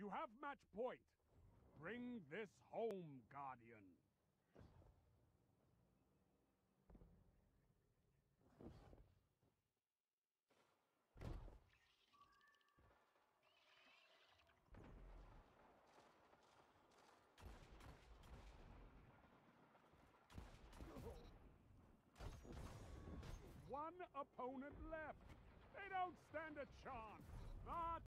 You have match point. Bring this home, Guardian. One opponent left. They don't stand a chance. But